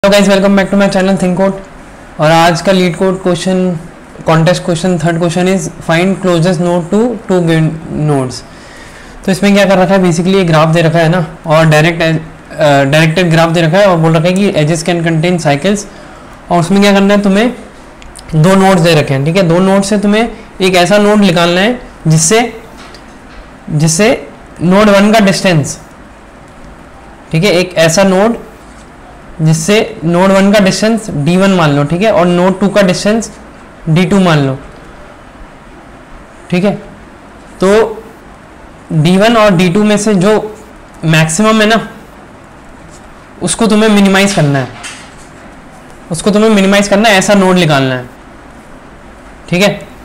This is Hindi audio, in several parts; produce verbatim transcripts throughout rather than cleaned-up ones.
Hello guys, welcome back to my channel think code. और आज का LeetCode question contest question third question is find closest node to two given nodes. तो इसमें क्या कर रखा है, बेसिकली एक ग्राफ दे रखा है ना, और डायरेक्ट डायरेक्टेड ग्राफ दे रखा है और बोल रखा है कि एजेस कैन कंटेन साइकिल्स। और उसमें क्या करना है, तुम्हें दो नोड्स दे रखे हैं, ठीक है। दो नोड से तुम्हें एक ऐसा नोड निकालना है जिससे जिससे नोड वन का डिस्टेंस, ठीक है, एक ऐसा नोड जिससे नोड वन का डिस्टेंस डी वन मान लो, ठीक है, और नोड टू का डिस्टेंस डी टू मान लो, ठीक है। तो डी वन और डी टू में से जो मैक्सिमम है ना, उसको तुम्हें मिनिमाइज करना है, उसको तुम्हें मिनिमाइज करना है, ऐसा नोड निकालना है, ठीक है।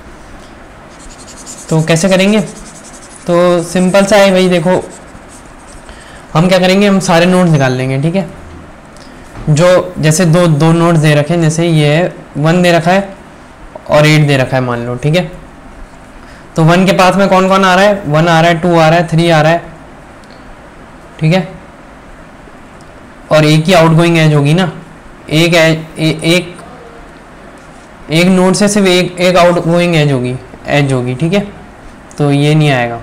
तो कैसे करेंगे, तो सिंपल सा है भाई, देखो हम क्या करेंगे, हम सारे नोड्स निकाल लेंगे, ठीक है। जो जैसे दो दो नोड्स दे रखे हैं, जैसे ये है वन दे रखा है और एट दे रखा है मान लो, ठीक है। तो वन के पास में कौन कौन आ रहा है, वन आ रहा है, टू आ रहा है, थ्री आ रहा है, ठीक है। और एक ही आउटगोइंग एज होगी ना, एक एज ए, एक एक नोड से सिर्फ एक एक आउटगोइंग एज होगी एज होगी ठीक है। तो ये नहीं आएगा,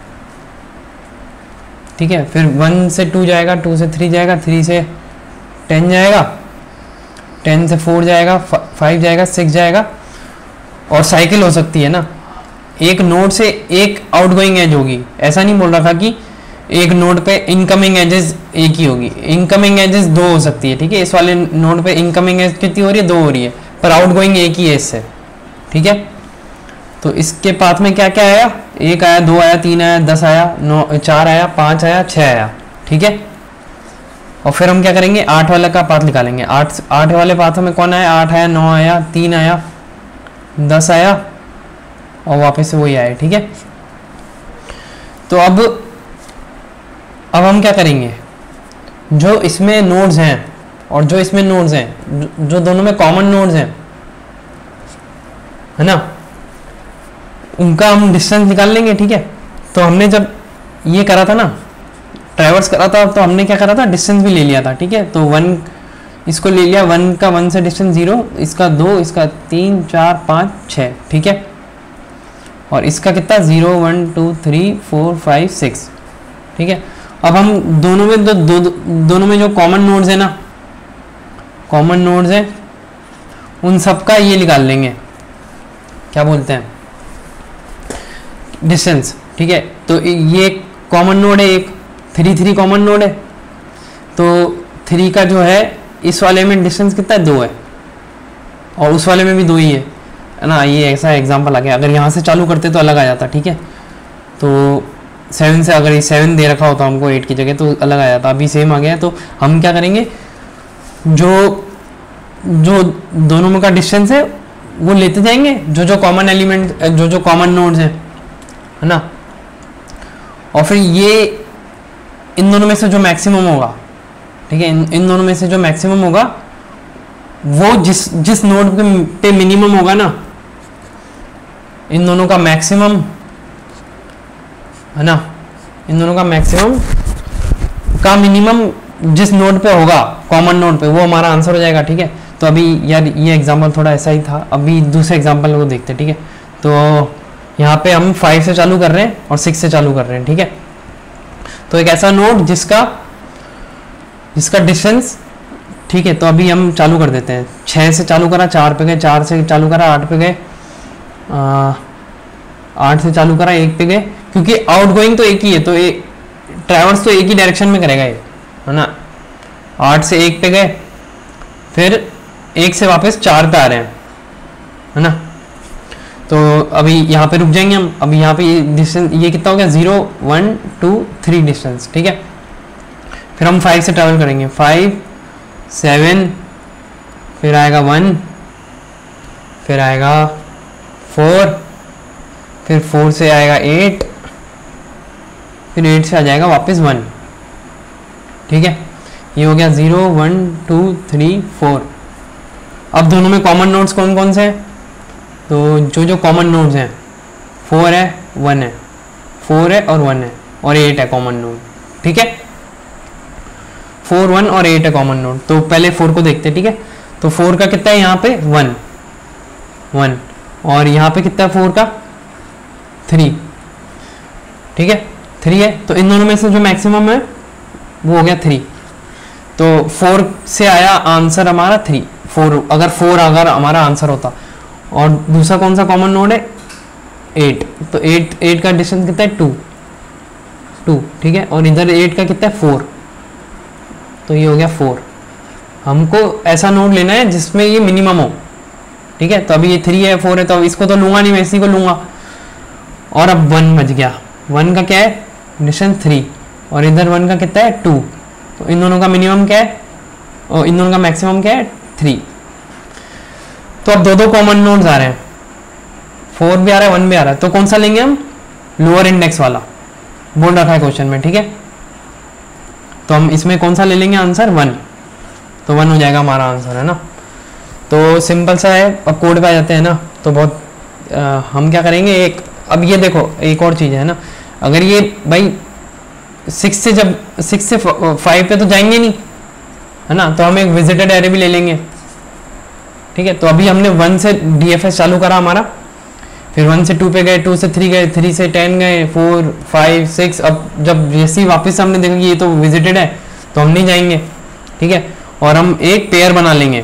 ठीक है। फिर वन से टू जाएगा, टू से थ्री जाएगा, थ्री से टेन जाएगा, टेन से फोर जाएगा, फाइव जाएगा, सिक्स जाएगा। और साइकिल हो सकती है ना, एक नोड से एक आउटगोइंग एज होगी, ऐसा नहीं बोल रहा था कि एक नोड पे इनकमिंग एजेस एक ही होगी, इनकमिंग एजेस दो हो सकती है, ठीक है। इस वाले नोड पे इनकमिंग एज कितनी हो रही है, दो हो रही है, पर आउटगोइंग एक ही एज से, ठीक है। तो इसके पाथ में क्या क्या आया, एक आया, दो आया, तीन आया, दस आया, नौ, चार आया, पाँच आया, छः आया, ठीक है। और फिर हम क्या करेंगे, आठ वाला का पाथ निकालेंगे। आठ आठ वाले पाथों में कौन आया, आठ आया, नौ आया, तीन आया, दस आया और वापस से वही आया, ठीक है। तो अब अब हम क्या करेंगे, जो इसमें नोड्स हैं और जो इसमें नोड्स हैं, जो, जो दोनों में कॉमन नोड्स हैं, है ना, उनका हम डिस्टेंस निकाल लेंगे, ठीक है। तो हमने जब ये करा था ना, ट्रैवर्स करा था, तो हमने क्या करा था, डिस्टेंस भी ले लिया था, ठीक है। तो वन इसको ले लिया, वन का वन से डिस्टेंस जीरो, इसका दो, इसका तीन, चार, पाँच, छः, ठीक है। और इसका कितना, zero, one, two, three, four, five, six, ठीक है। अब हम दोनों में दो, दो, दो दोनों में जो कॉमन नोड्स है ना, कॉमन नोड्स है, उन सबका ये निकाल लेंगे, क्या बोलते हैं, डिस्टेंस, ठीक है। तो ये कॉमन नोड है, एक थ्री थ्री कॉमन नोड है, तो थ्री का जो है इस वाले में डिस्टेंस कितना है, दो है, और उस वाले में भी दो ही है, है ना। ये ऐसा एग्जांपल आ गया, अगर यहाँ से चालू करते तो अलग आ जाता, ठीक है। तो सेवन से अगर ये सेवन दे रखा होता हमको एट की जगह तो अलग आ जाता, अभी सेम आ गया। तो हम क्या करेंगे, जो जो दोनों में का डिस्टेंस है वो लेते जाएंगे, जो जो कॉमन एलिमेंट, जो जो कॉमन नोड्स हैं, है ना। और फिर ये इन दोनों में से जो मैक्सिमम होगा, ठीक है, इन इन दोनों में से जो मैक्सिमम होगा वो जिस जिस नोड पे मिनिमम होगा ना, इन दोनों का मैक्सिमम, है ना, इन दोनों का मैक्सिमम का मिनिमम जिस नोड पे होगा, कॉमन नोड पे, वो हमारा आंसर हो जाएगा, ठीक है। तो अभी यार ये एग्जांपल थोड़ा ऐसा ही था, अभी दूसरे एग्जांपल को देखते हैं, ठीक है। तो यहाँ पे हम फाइव से चालू कर रहे हैं और सिक्स से चालू कर रहे हैं, ठीक है। तो एक ऐसा नोड जिसका जिसका डिस्टेंस, ठीक है। तो अभी हम चालू कर देते हैं, छः से चालू करा, चार पे गए, चार से चालू करा, आठ पे गए, आठ से चालू करा, एक पे गए, क्योंकि आउटगोइंग तो एक ही है, तो एक ट्रैवर्स तो एक ही डायरेक्शन में करेगा ये, है ना। आठ से एक पे गए, फिर एक से वापस चार पे आ रहे हैं, है ना। तो अभी यहाँ पे रुक जाएंगे हम, अभी यहाँ पे ये डिस्टेंस, ये कितना हो गया, zero, one, two, three distance, ठीक है। फिर हम फाइव से ट्रैवल करेंगे, फाइव, सेवन, फिर आएगा वन, फिर आएगा फोर, फिर फोर से आएगा एट, फिर एट से आ जाएगा वापस वन, ठीक है। ये हो गया zero, one, two, three, four. अब दोनों में कॉमन नोड्स कौन कौन से हैं, तो जो जो कॉमन नोड्स हैं, फोर है, वन है, फोर है और वन है, और एट है कॉमन नोड, ठीक है। फोर वन और एट है कॉमन नोड, तो पहले फोर को देखते हैं, ठीक है। तो फोर का कितना है यहाँ पे वन वन, और यहाँ पे कितना है फोर का थ्री, ठीक है थ्री है। तो इन दोनों में से जो मैक्सिमम है वो हो गया थ्री, तो फोर से आया आंसर हमारा थ्री, फोर अगर फोर अगर हमारा आंसर होता। और दूसरा कौन सा कॉमन नोड है एट, तो एट एट का डिस्टेंस कितना है टू टू, ठीक है। और इधर एट का कितना है फोर, तो ये हो गया फोर। हमको ऐसा नोड लेना है जिसमें ये मिनिमम हो, ठीक है। तो अभी ये थ्री है फोर है, तो अब इसको तो लूंगा नहीं, मैं इसी को लूंगा। और अब वन बच गया, वन का क्या है डिस्टेंस थ्री, और इधर वन का कितना है टू, तो इन दोनों का मिनिमम क्या है और इन दोनों का मैक्सिमम क्या है थ्री। तो अब दो दो कॉमन नोड्स आ रहे हैं, फोर भी आ रहा है वन भी आ रहा है, तो कौन सा लेंगे हम लोअर इंडेक्स वाला, बोल रखा है क्वेश्चन में, ठीक है। तो हम इसमें कौन सा ले लेंगे आंसर वन, तो वन हो जाएगा हमारा आंसर, है ना। तो सिंपल सा है। अब कोड पे आ जाते हैं ना, तो बहुत आ, हम क्या करेंगे एक, अब ये देखो एक और चीज़ है ना, अगर ये भाई सिक्स से जब सिक्स से फाइव पे तो जाएंगे नहीं, है ना, तो हम एक विजिटेड एरे भी ले लेंगे, ठीक है। तो अभी हमने वन से डीएफएस चालू करा हमारा, फिर वन से टू पे गए, टू से थ्री गए, थ्री से टेन गए, फोर फाइव सिक्स। अब जब जैसे ही वापस हमने देखा कि ये तो विजिटेड है तो हम नहीं जाएंगे, ठीक है। और हम एक पेयर बना लेंगे,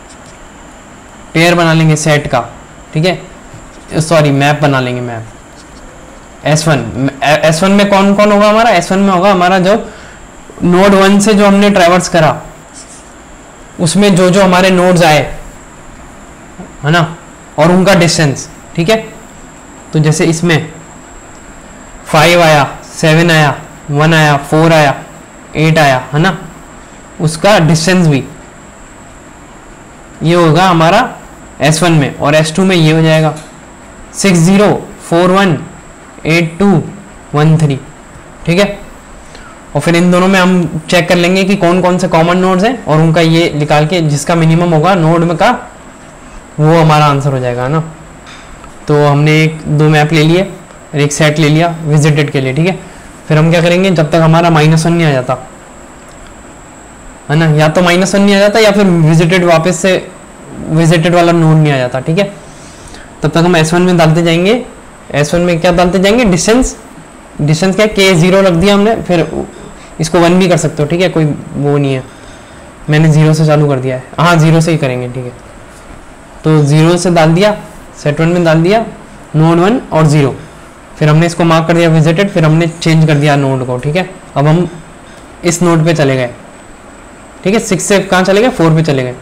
पेयर बना लेंगे सेट का, ठीक है, सॉरी मैप बना लेंगे, map S one. S one में कौन कौन होगा हमारा, एस वन में होगा हमारा जो नोड वन से जो हमने ट्रैवर्स करा उसमें जो जो हमारे नोड्स आए, है ना, और उनका डिस्टेंस, ठीक है। तो जैसे इसमें फाइव आया, सेवन आया, वन आया, फोर आया, एट आया, है ना, उसका डिस्टेंस भी ये होगा हमारा एस वन में, और एस टू में ये हो जाएगा six zero four one eight two one three, ठीक है। और फिर इन दोनों में हम चेक कर लेंगे कि कौन कौन से कॉमन नोड्स हैं, और उनका ये निकाल के जिसका मिनिमम होगा नोड में का वो हमारा आंसर हो जाएगा ना। तो हमने एक दो मैप ले लिए और एक सेट ले लिया विजिटेड के लिए, ठीक है। फिर हम क्या करेंगे जब तक हमारा माइनस वन नहीं आ जाता, है ना, या तो माइनस वन नहीं आ जाता या फिर विजिटेड वापस से विजिटेड वाला नोड नहीं आ जाता, ठीक है। तब तक हम एस वन में डालते जाएंगे, एस वन में क्या डालते जाएंगे डिस्टेंस, डिस्टेंस क्या के जीरो रख दिया हमने, फिर इसको वन भी कर सकते हो, ठीक है, कोई वो नहीं है, मैंने जीरो से चालू कर दिया है, हाँ जीरो से ही करेंगे, ठीक है। तो जीरो से डाल दिया, सेट वन में डाल दिया नोड वन और जीरो, फिर हमने इसको मार्क कर दिया विजिटेड, फिर हमने चेंज कर दिया नोड को, ठीक है। अब हम इस नोड पे चले गए, ठीक है, सिक्स से कहाँ चले गए फोर पे चले गए,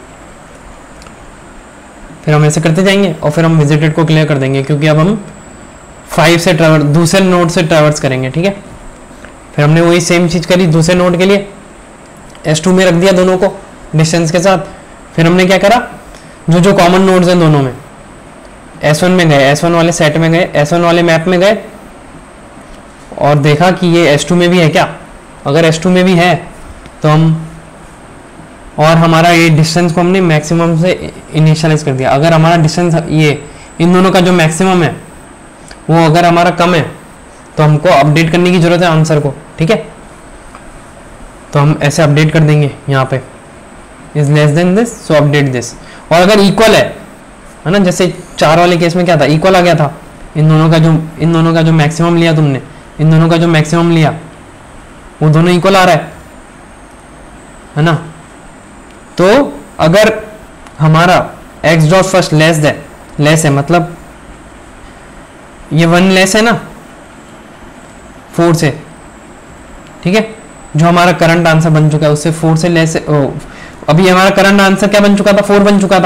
फिर हम ऐसे करते जाएंगे और फिर हम विजिटेड को क्लियर कर देंगे, क्योंकि अब हम फाइव से ट्रैवर्स दूसरे नोड से ट्रैवर्स करेंगे, ठीक है। फिर हमने वही सेम चीज़ करी दूसरे नोड के लिए, एस टू में रख दिया दोनों को डिस्टेंस के साथ। फिर हमने क्या करा, जो जो कॉमन नोड्स हैं दोनों में, एस वन में गए, एस वन वाले सेट में गए, एस वन वाले मैप में गए और देखा कि ये एस टू में भी है क्या, अगर एस टू में भी है तो हम, और हमारा ये डिस्टेंस को हमने मैक्सिमम से इनिशियलाइज कर दिया। अगर हमारा डिस्टेंस ये इन दोनों का जो मैक्सिमम है वो अगर हमारा कम है तो हमको अपडेट करने की जरूरत है आंसर को, ठीक है। तो हम ऐसे अपडेट कर देंगे यहाँ पे, is less than this so update this. और अगर इक्वल है, है ना, जैसे चार वाले केस में क्या था, इक्वल आ गया था, इन दोनों का जो इन दोनों का जो मैक्सिमम लिया तुमने, इन दोनों का जो मैक्सिमम लिया वो दोनों इक्वल आ रहा है, है ना। तो अगर हमारा एक्स डॉट फर्स्ट लेस है, लेस है मतलब ये वन लेस है ना फोर से, ठीक है, जो हमारा करंट आंसर बन चुका है उससे फोर से लेस है। ओ, अभी हमारा करंट आंसर क्या बन चुका था, फोर बन चुका था,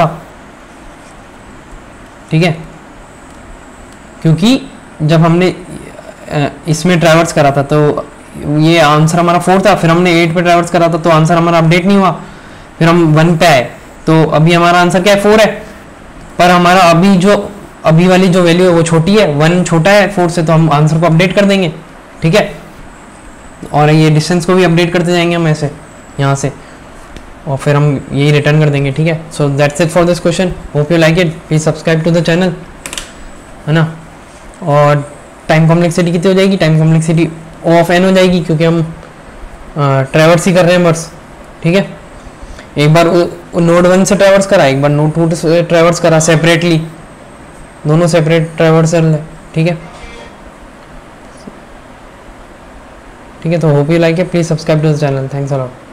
ठीक है, क्योंकि जब हमने इसमें ट्रैवर्स करा था तो ये आंसर हमारा फोर था, फिर हमने एट पे ट्रैवर्स करा था तो आंसर हमारा अपडेट नहीं हुआ, फिर हम वन पे आए तो अभी हमारा आंसर क्या है फोर है, पर हमारा अभी जो अभी वाली जो वैल्यू है वो छोटी है, वन छोटा है फोर से, तो हम आंसर को अपडेट कर देंगे, ठीक है। और ये डिस्टेंस को भी अपडेट करते जाएंगे हम ऐसे यहाँ से, और फिर हम यही रिटर्न कर देंगे, ठीक है। So that's it for this question, hope you like it, please subscribe to the channel, है ना। और टाइम कॉम्प्लेक्सिटी कितनी हो जाएगी, टाइम कॉम्प्लेक्सिटी ऑफ एन हो जाएगी, क्योंकि हम ट्रैवर्स ही कर रहे हैं बस, ठीक है, एक बार नोड वन से ट्रैवर्स करा, एक बार नोड टू से ट्रैवर्स करा सेपरेटली, दोनों सेपरेट ट्रैवर्सल है। ठीक है, ठीक है, तो hope you like it, please subscribe to this channel, thanks a lot.